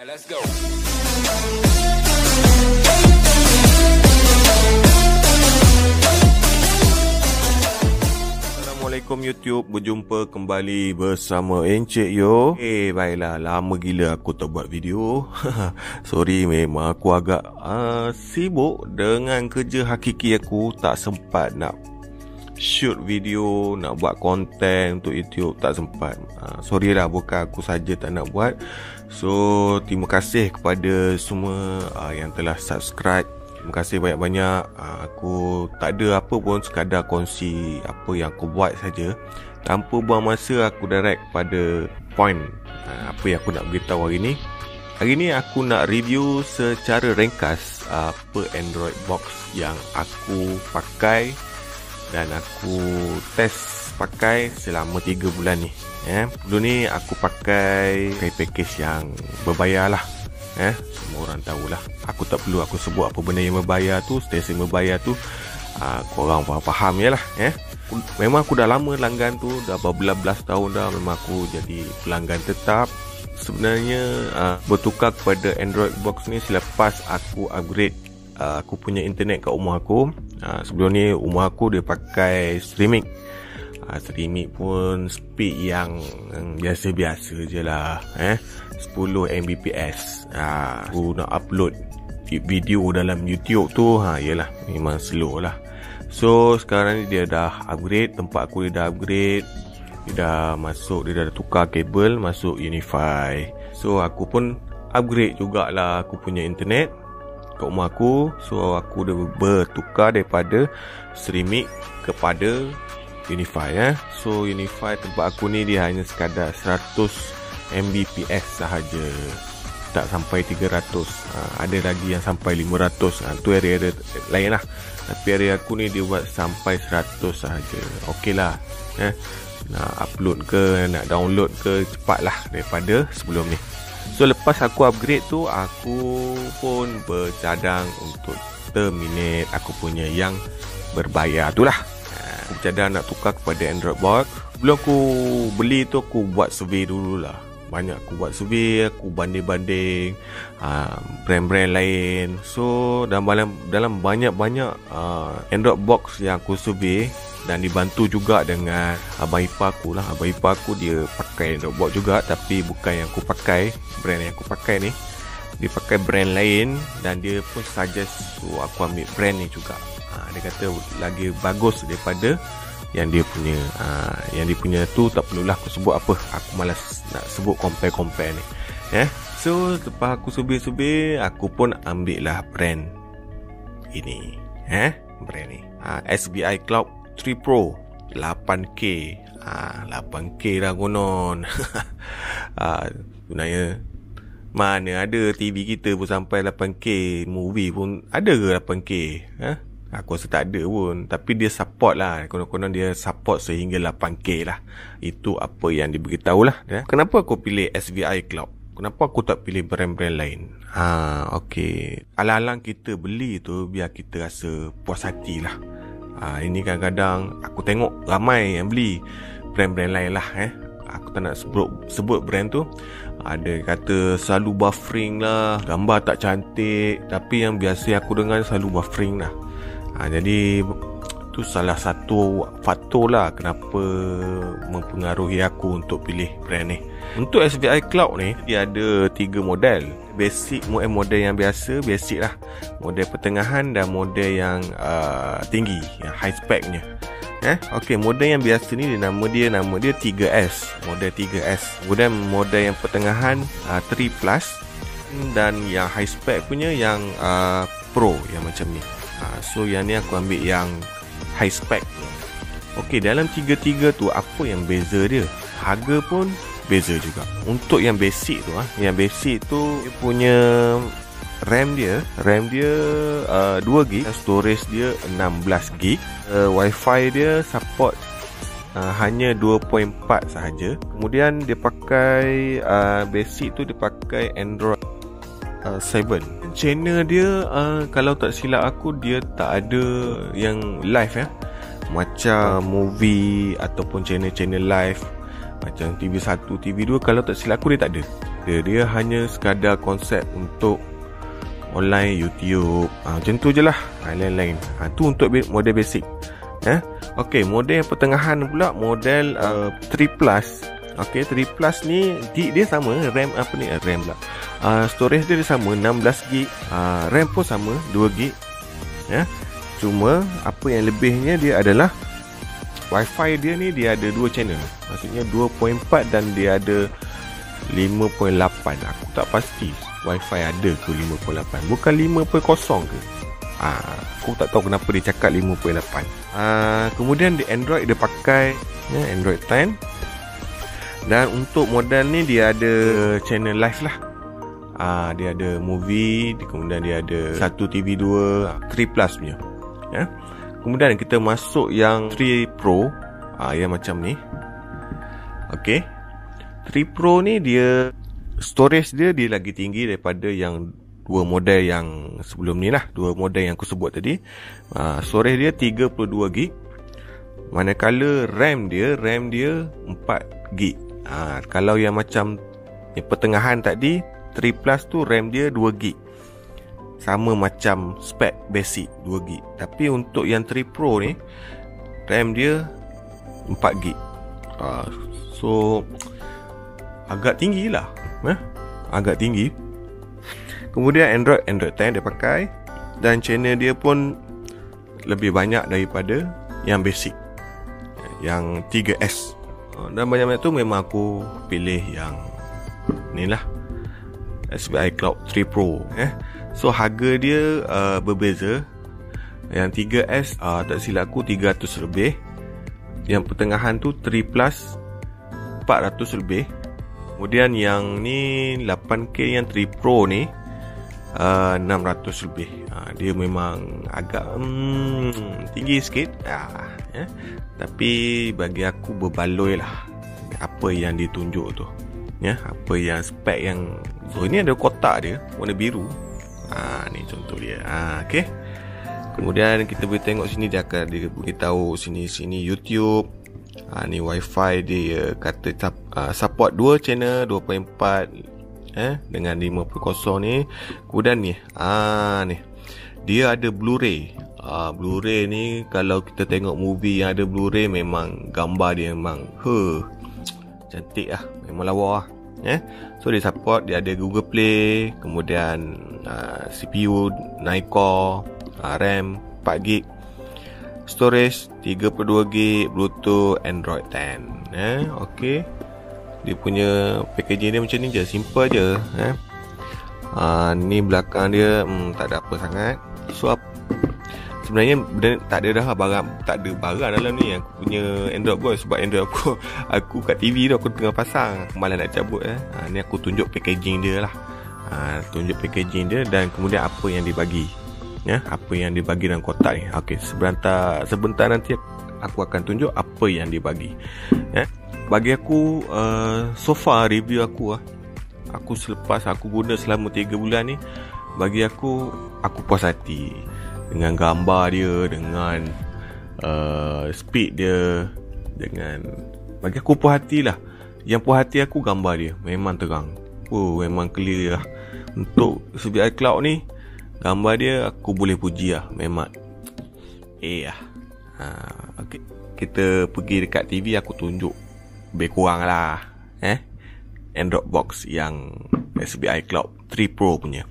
Let's go. Assalamualaikum YouTube, berjumpa kembali bersama Encik Yo. Baiklah, lama gila aku tak buat video. Sorry, memang aku agak sibuk dengan kerja hakiki aku. Tak sempat nak shoot video, nak buat konten untuk YouTube, tak sempat. Sorry lah, bukan aku saja tak nak buat. So, terima kasih kepada semua yang telah subscribe. Terima kasih banyak-banyak. Aku tak ada apa pun, sekadar kongsi apa yang aku buat saja. Tanpa buang masa, aku direct pada point apa yang aku nak beritahu hari ni. Hari ni aku nak review secara ringkas apa Android box yang aku pakai dan aku test pakai selama 3 bulan ni. Dulu ni aku pakai package yang berbayar lah. Semua orang tahulah. Aku tak perlu aku sebut apa benda yang berbayar tu, stesen berbayar tu. Korang faham je lah. Memang aku dah lama langgan tu, dah berbelas-belas tahun dah. Memang aku jadi pelanggan tetap. Sebenarnya bertukar kepada Android box ni selepas aku upgrade aku punya internet kat rumah aku. Sebelum ni rumah aku dia pakai streaming. Streaming pun speed yang biasa-biasa je lah. 10 Mbps. Aku nak upload video dalam YouTube tu, yelah, memang slow lah. So sekarang ni dia dah upgrade. Tempat aku dia dah upgrade. Dia dah masuk, dia dah tukar kabel masuk Unify. So aku pun upgrade jugalah aku punya internet kat rumah aku. So aku dah bertukar daripada streaming kepada Unify. So Unify tempat aku ni dia hanya sekadar 100 Mbps sahaja, tak sampai 300. Ada lagi yang sampai 500. Tu area lain lah. Tapi area aku ni dia buat sampai 100 sahaja. Okey lah. Nak upload ke, nak download ke, cepat lah daripada sebelum ni. So lepas aku upgrade tu, aku pun bercadang untuk terminate aku punya yang berbayar tu lah. Aku bercadang nak tukar kepada Android box. Sebelum aku beli tu, aku buat survey dululah. Banyak aku buat survey, aku banding-banding brand-brand lain. So dalam banyak-banyak Android box yang aku survey, dan dibantu juga dengan abang ipar aku lah. Abang ipar aku dia pakai Android box juga, tapi bukan yang aku pakai. Brand yang aku pakai ni, dia pakai brand lain, dan dia pun suggest so aku ambil brand ni juga. Dia kata lagi bagus daripada yang dia punya. Yang dia punya tu tak perlulah aku sebut apa. Aku malas nak sebut compare ni. So lepas aku subir-subir, aku pun ambil lah brand ini. Brand ni SBI Cloud 3 Pro 8K. 8K lah konon. Sebenarnya mana ada TV kita pun sampai 8K. Movie pun ada ke 8K? Aku rasa tak ada pun. Tapi dia support lah. Konon-konon dia support sehingga 8K lah. Itu apa yang diberitahu lah. Kenapa aku pilih SBI Cloud? Kenapa aku tak pilih brand-brand lain? Okay. Alang-alang kita beli tu biar kita rasa puas hati lah. Ini kadang-kadang aku tengok ramai yang beli brand-brand lain lah. Aku tak nak sebut brand tu. Ada kata selalu buffering lah, gambar tak cantik. Tapi yang biasa aku dengar selalu buffering lah. Jadi tu salah satu faktor lah kenapa mempengaruhi aku untuk pilih brand ni. Untuk SBI Cloud ni, dia ada 3 model. Basic, model yang biasa, basic lah. Model pertengahan dan model yang tinggi, yang high spec-nya. Okay, model yang biasa ni nama dia 3S. Model 3S. Kemudian model yang pertengahan 3 Plus, dan yang high spec punya yang Pro, yang macam ni. So yang ni aku ambil yang high spec. Okay, dalam tiga-tiga tu apa yang beza dia? Harga pun beza juga. Untuk yang basic tu, yang basic tu dia punya RAM dia 2GB, storage dia 16GB, Wi-Fi dia support hanya 2.4 sahaja. Kemudian dia pakai basic tu dia pakai Android 7. Channel dia kalau tak silap aku, dia tak ada yang live macam movie ataupun channel-channel live macam TV1, TV2. Kalau tak silap aku dia tak ada. Dia hanya sekadar konsep untuk online YouTube. Macam tu je lah. Lain-lain. Tu untuk model basic. Okey, model yang pertengahan pula, model 3 Plus. Okey, 3 Plus ni dia sama RAM RAM pula. Storage dia sama 16GB. RAM pun sama 2GB. Cuma apa yang lebihnya dia adalah Wi-Fi dia ni, dia ada 2 channel. Maksudnya 2.4 dan dia ada 5.8. Aku tak pasti Wi-Fi ada ke 5.8. Bukan 5.0 ke? Aku tak tahu kenapa dia cakap 5.8. Kemudian di Android dia pakai Android 10. Dan untuk model ni dia ada channel live lah. Dia ada movie, kemudian dia ada 1 TV 2, 3 Plus punya. Kemudian kita masuk yang 3 Pro, yang macam ni. Okey. 3 Pro ni dia storage dia lagi tinggi daripada yang 2 model yang sebelum ni lah. 2 model yang aku sebut tadi. Storage dia 32GB. Manakala RAM dia 4GB. Kalau yang macam yang pertengahan tadi 3 Plus tu RAM dia 2GB. Sama macam spek basic 2GB. Tapi untuk yang 3 Pro ni RAM dia 4GB. So agak tinggi lah. Agak tinggi. Kemudian Android 10 dia pakai. Dan channel dia pun lebih banyak daripada yang basic, yang 3S. Dan banyak-banyak tu memang aku pilih yang ni lah, SBI Cloud 3 Pro. So harga dia berbeza. Yang 3S tak silap aku 300 lebih. Yang pertengahan tu 3 Plus 400 lebih. Kemudian yang ni 8K yang 3 Pro ni 600 lebih. Dia memang agak tinggi sikit. Tapi bagi aku berbaloi lah apa yang ditunjuk tu. Apa yang spek yang. So ini ada kotak dia warna biru. Ni contoh dia. Okey. Kemudian kita boleh tengok sini, dia akan beritahu sini YouTube. Ni Wi-Fi dia kata support 2 channel 2.4 dengan 5.0 ni. Kemudian ni ni dia ada Blu-ray. Blu-ray ni kalau kita tengok movie yang ada Blu-ray, memang gambar dia memang cantik lah, memang lawa lah. So dia support, dia ada Google Play. Kemudian CPU 9-core, RAM 4GB, storage 32GB, Bluetooth, Android 10. Okey. Dia punya packaging dia macam ni je, simple je. Ni belakang dia tak ada apa sangat. So sebenarnya tak ada dah barang, tak ada barang dalam ni aku punya Android boy. Sebab Android aku kat TV tu aku tengah pasang, aku malas nak cabut. Ni aku tunjuk packaging dia lah. Tunjuk packaging dia dan kemudian apa yang dibagi. Apa yang dibagi dalam kotak ni. Okey, sebentar nanti aku akan tunjuk apa yang dibagi. Bagi aku so far review aku selepas aku guna selama 3 bulan ni, bagi aku puas hati dengan gambar dia, dengan speed dia, dengan bagi aku puas hati lah. Yang puas hati aku gambar dia memang terang. Memang clear lah. Untuk SBI Cloud ni, gambar dia aku boleh puji lah. Memang okay. Kita pergi dekat TV, aku tunjuk lebih kurang lah Android box yang SBI Cloud 3 Pro punya.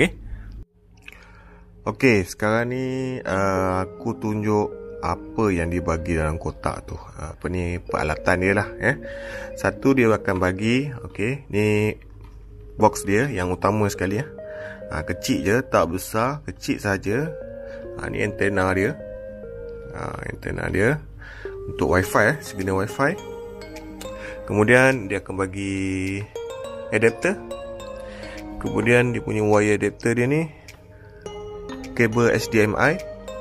Okay, sekarang ni aku tunjuk apa yang dibagi dalam kotak tu. Apa ni peralatan dia lah. Satu dia akan bagi, okay, ni box dia yang utama sekali. Kecil je, tak besar, kecil saja. Ni antena dia. Antena dia untuk Wi-Fi, signal Wi-Fi. Kemudian dia akan bagi adapter. Kemudian dia punya wire adapter dia ni, kabel HDMI.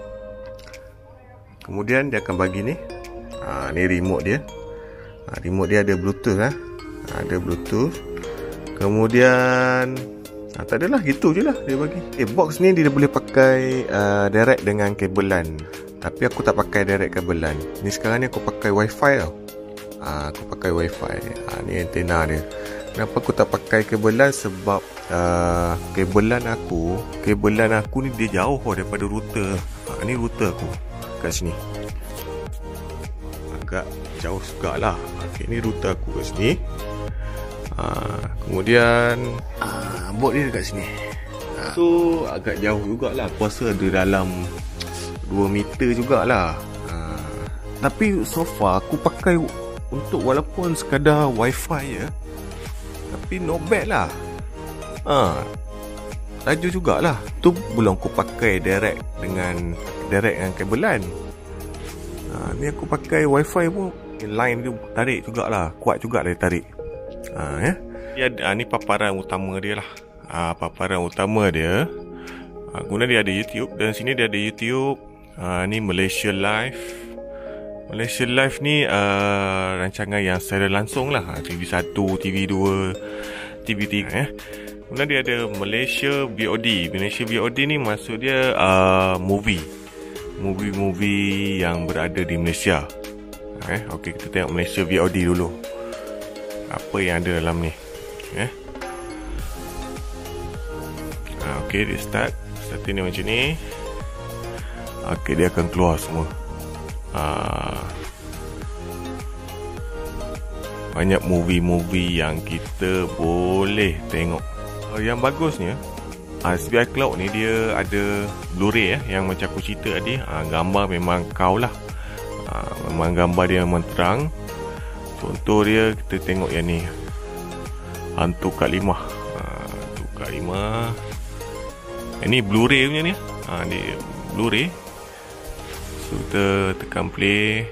Kemudian dia akan bagi ni. Ni remote dia. Remote dia ada Bluetooth ada Bluetooth. Kemudian tak adalah, gitu je lah dia bagi. Box ni dia boleh pakai direct dengan kabelan. Tapi aku tak pakai direct kabelan. Ni sekarang ni aku pakai Wi-Fi tau. Aku pakai Wi-Fi. Ni antena dia. Kenapa aku tak pakai kabelan? Sebab kabelan aku ni dia jauh daripada router. Ni router aku kat sini, agak jauh jugalah. Okay, ni router aku kat sini. Kemudian board dia dekat sini. So agak jauh jugalah. Aku rasa ada dalam 2 meter jugalah. Tapi so far aku pakai untuk walaupun sekadar wifi ya, tapi not bad lah. Laju jugalah. Tu belum aku pakai direct dengan kabelan. Ni aku pakai wifi pun line dia tarik jugalah, kuat juga dia tarik. Ya. Dia ada, ni paparan utama dia lah. Paparan utama dia. Kemudian dia ada YouTube, dan sini dia ada YouTube. Ni Malaysia Live. Malaysia Live ni rancangan yang secara langsung lah. TV1, TV2, TV3 ya. Kemudian dia ada Malaysia VOD. Malaysia VOD ni maksud dia movie yang berada di Malaysia. Okey, kita tengok Malaysia VOD dulu. Apa yang ada dalam ni? Okey, dia start ni macam ni. Okey, dia akan keluar semua. Banyak movie yang kita boleh tengok. Yang bagusnya SBI Cloud ni dia ada Blu-ray yang macam aku cerita tadi. Gambar memang kau lah. Memang gambar dia memang terang. Contoh dia, kita tengok yang ni, Hantu Kak Limah. Hantu Kak Limah. Ini Blu-ray punya ni. Ni Blu-ray. So kita tekan play.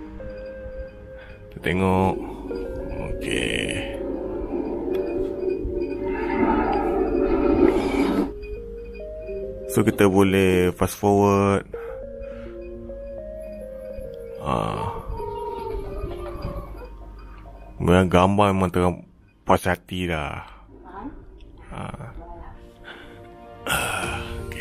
Kita tengok. Okey. So kita boleh fast forward. Memang gambar memang terang puas hati dah. Okay.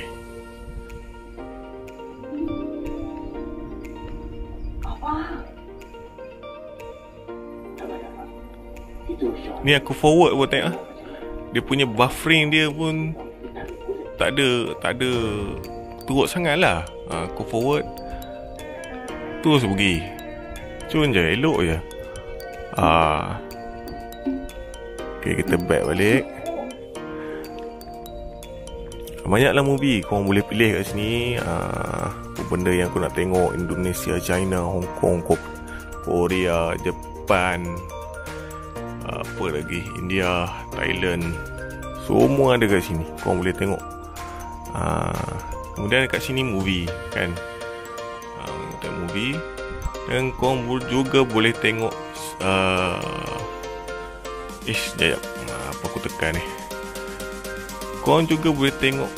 Ni aku forward pun tengok. Dia punya buffering dia pun tak ada teruk sangat lah. Aku forward terus pergi. Cun je, elok je. Okay, kita back balik. Banyaklah movie korang boleh pilih kat sini. Benda yang aku nak tengok, Indonesia, China, Hong Kong, Korea, Japan, apa lagi, India, Thailand, semua ada kat sini. Korang boleh tengok. Kemudian kat sini movie kan. Tengok movie. Dan korang juga boleh tengok sekejap, apa aku tekan ni. Korang juga boleh tengok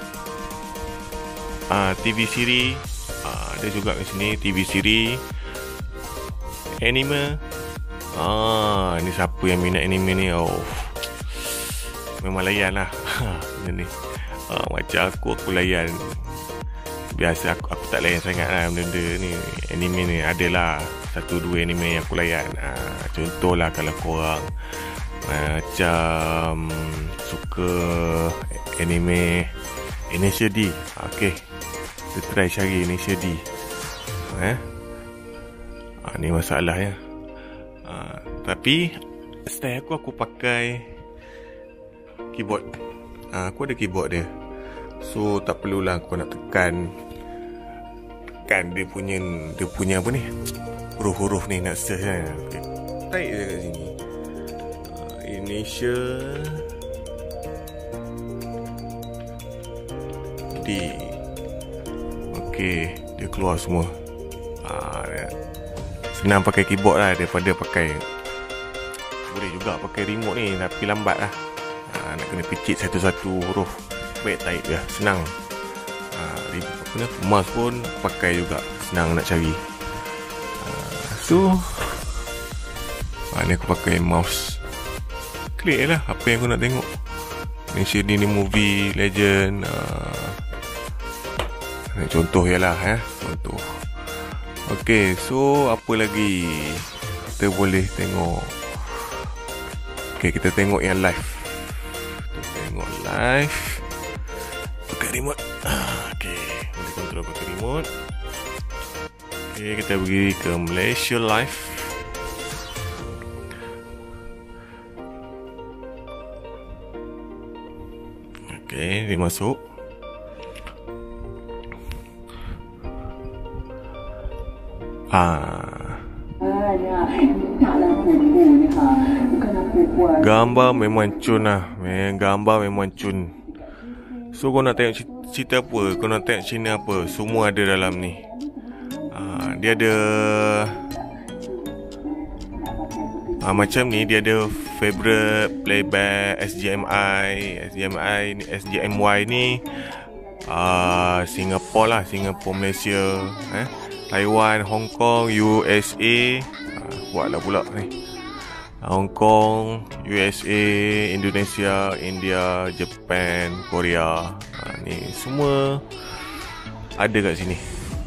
TV siri. Ada juga kat sini TV siri, anime. Ni siapa yang minat anime ni? Memang layan lah. Benda ni macam aku layan. Biasa aku tak layan sangat lah benda ni. Anime ni adalah 1-2 anime yang aku layan. Contohlah kalau korang macam suka anime Indonesia D, okay, kita try cari Indonesia D. Ni masalah ya. Tapi style aku pakai keyboard. Aku ada keyboard dia, so tak perlulah aku nak tekan dia punya apa ni, huruf-huruf ni nak search kan. Okay. Tarik je kat sini Indonesia D. Okay, dia keluar semua. Senang pakai keyboard lah daripada pakai. Boleh juga pakai remote ni, tapi lambat lah. Nak kena picit satu-satu huruf. Baik tarik je, senang. Mouse pun pakai juga, senang nak cari. So ni aku pakai mouse. Klik lah apa yang aku nak tengok. Indonesia D ni movie legend. Contoh je lah contoh. Ok, so apa lagi kita boleh tengok? Ok, Okay, kita tengok yang live. Pakai remote. Okay, boleh kontrol pakai remote. Okay, kita pergi ke Malaysia Live. Okay, dia masuk. Gambar memang cun lah. Gambar memang cun. So kau nak tengok cerita apa, kau nak tengok Cina apa, semua ada dalam ni. Dia ada macam ni, dia ada favorite playback SGMY ni Singapore lah, Singapore, Malaysia, Taiwan, Hong Kong, USA. Buatlah pula ni. Hong Kong, USA, Indonesia, India, Japan, Korea. Ni semua ada kat sini.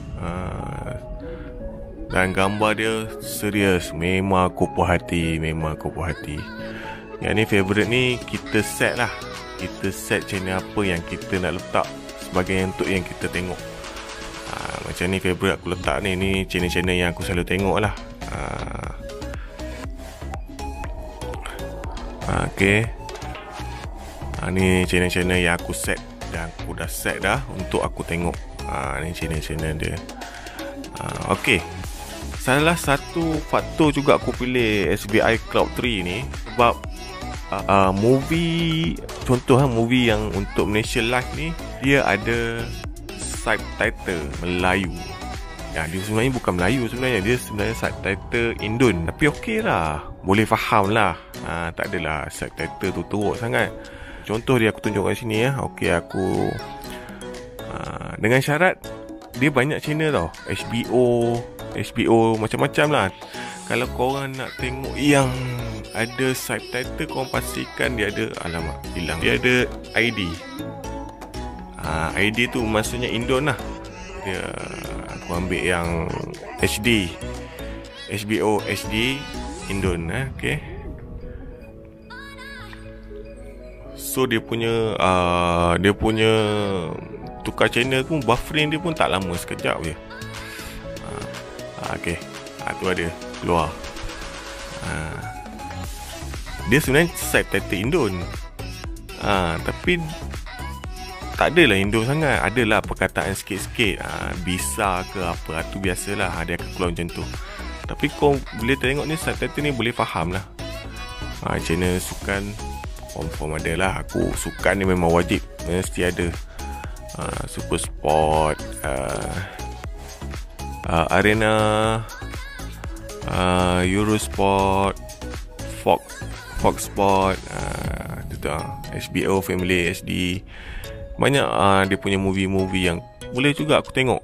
Dan gambar dia serius, memang aku puas hati. Yang ni favorite ni kita set lah. Kita set channel apa yang kita nak letak sebagai untuk yang kita tengok. Macam ni favorite aku letak ni. Ni channel-channel yang aku selalu tengok lah. Okay. Ni channel-channel yang aku set. Dan aku dah set dah untuk aku tengok. Ni channel-channel dia. Okay. Salah satu faktor juga aku pilih SBI Cloud 3 ni sebab movie, contoh movie yang untuk Malaysia Live ni, dia ada subtitle Melayu. Dia sebenarnya bukan Melayu sebenarnya, dia sebenarnya subtitle Indon. Tapi okey lah, boleh faham lah. Tak adalah subtitle tu teruk sangat. Contoh dia aku tunjuk kat sini ya. Okey, aku dengan syarat dia banyak channel tau, HBO macam-macam lah. Kalau korang nak tengok yang ada subtitle, korang pastikan dia ada, alamak hilang, dia ada ID. ID tu maksudnya Indon lah. Dia aku ambil yang HD, HBO HD Indon. Okay. So dia punya tukar channel pun, buffering dia pun tak lama, sekejap je. Okay, tu ada keluar. Dia sebenarnya subtitle Indon, tapi tak adalah Indon sangat. Adalah perkataan sikit-sikit, bisa ke apa, tu biasalah, dia akan keluar macam tu. Tapi kau boleh tengok ni, subtitle ni boleh faham lah. Channel sukan confirm ada lah. Aku sukan ni memang wajib, mesti ada. Super Sport, Arena, Eurosport, Fox Sport, HBO Family HD. Banyak dia punya movie-movie yang boleh juga aku tengok.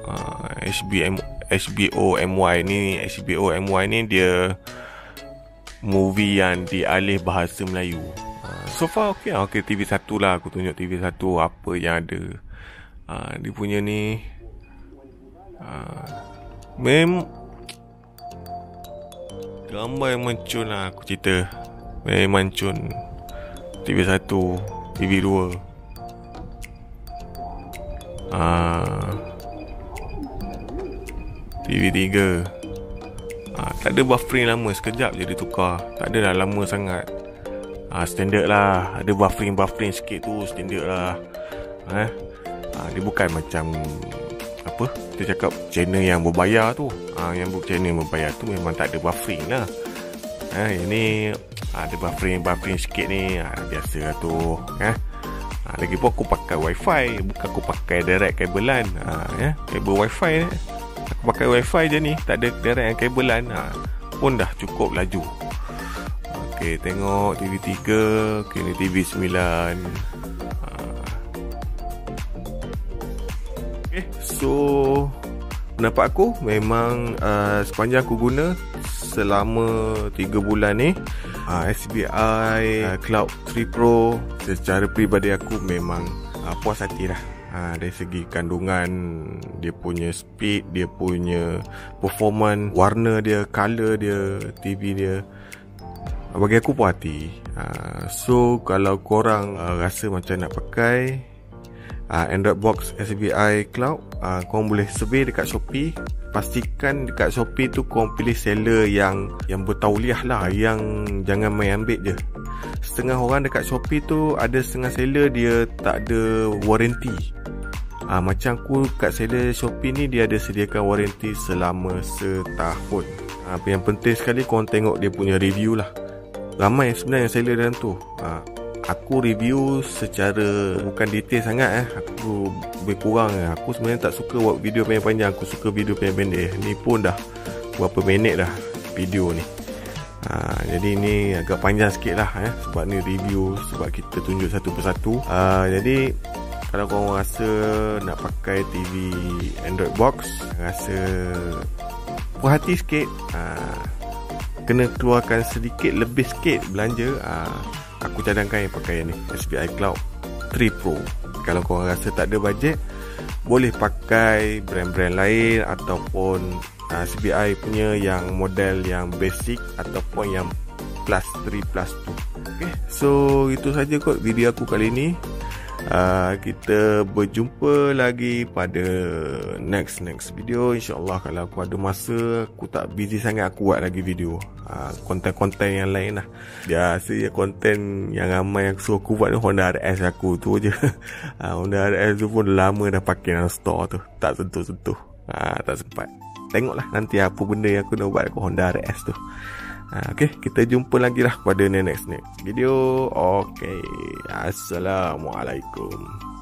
HBO MY ni dia movie yang dialih bahasa Melayu. So far okay TV1 lah, aku tunjuk TV1 apa yang ada. Dia punya ni gambar yang mencun lah, aku cerita memang cun. TV1, TV2, TV3. Tak ada buffering lama, sekejap je dia tukar. Tak adalah lama sangat. Standard lah. Ada buffering sikit tu, standard lah. Dia bukan macam apa, kita cakap channel yang berbayar tu. Yang channel berbayar tu memang tak ada buffering lah. Ini ada buffering sikit ni, biasa lah tu. Lagipun aku pakai wifi, bukan aku pakai direct kabelan. Kabel wifi, aku pakai wifi je ni, tak ada direct kabelan. Pun dah cukup laju. Okay, tengok TV3. Okay, ni TV9. Okay, so pendapat aku memang sepanjang aku guna selama 3 bulan ni, SBI Cloud 3 Pro secara peribadi aku memang puas hati lah. Dari segi kandungan, dia punya speed, dia punya performance, warna dia, color dia, TV dia bagi aku puas hati. So kalau korang rasa macam nak pakai Android Box SBI Cloud, korang boleh survey dekat Shopee. Pastikan dekat Shopee tu korang pilih seller yang bertauliah lah, yang jangan main ambil je. Setengah orang dekat Shopee tu, ada setengah seller dia tak ada warranty. Macam aku kat seller Shopee ni, dia ada sediakan warranty selama setahun. Yang penting sekali korang tengok dia punya review lah. Ramai sebenarnya seller dalam tu. Aku review secara bukan detail sangat Aku lebih kurang Aku sebenarnya tak suka buat video panjang-panjang. Aku suka video pendek-pendek. Ni pun dah berapa minit dah video ni. Jadi ni agak panjang sikit lah sebab ni review, sebab kita tunjuk satu persatu. Jadi kalau korang rasa nak pakai TV Android Box, rasa puas hati sikit, kena keluarkan sedikit, lebih sikit belanja, aku cadangkan yang pakai ni, SBI Cloud 3 Pro. Kalau korang rasa tak ada bajet, boleh pakai brand-brand lain ataupun SBI punya yang model yang basic ataupun yang plus 3 plus 2. Okay, so itu saja kot video aku kali ni. Kita berjumpa lagi pada next video, InsyaAllah. Kalau aku ada masa, aku tak busy sangat, aku buat lagi video konten-konten yang lain lah. Biasa je konten yang ramai yang suruh aku buat ni Honda RS aku tu je. Honda RS tu pun lama dah pakai dalam store tu, tak sentuh-sentuh. Tak sempat. Tengoklah nanti apa benda yang aku nak buat aku Honda RS tu. Okay, kita jumpa lagi lah pada next video. Okay, Assalamualaikum.